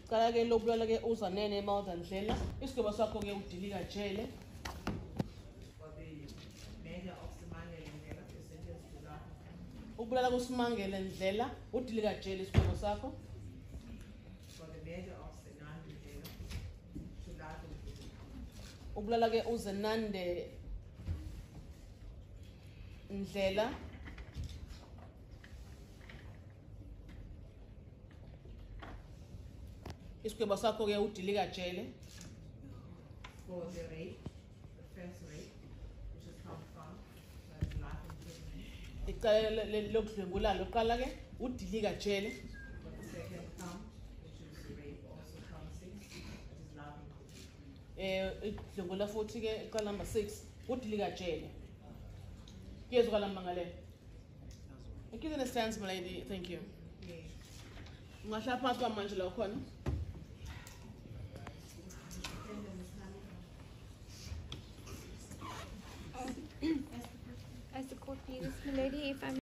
Qala ke lokubulala ke uZanele Ndlela. Isigwebo sakho ke udilika jele. For the murder of Simangele Ndlela, you sentenced to life. Ukubulala kuSimangele Ndlela udilika jele isigwebo sakho. For the murder of Zenande Ndlela, to life imprisonment. Ukubulala ke uZenande Ndlela isigwebo sakho ke udilika jele. For the rape, the first rape, which is count 5, that's life imprisonment. Icala lokudlwengula loqala ke udilika jele. For the second count, which is rape, also count 6, which is life imprisonment. Idlwengula futhi ke iqala number 6 udilika jele. Kuyezwakala Mangale. Thank you, understands, my lady. Thank you. Yes. Ungahlala phansi kwamanje la khona. As the court hears, my lady, if I'm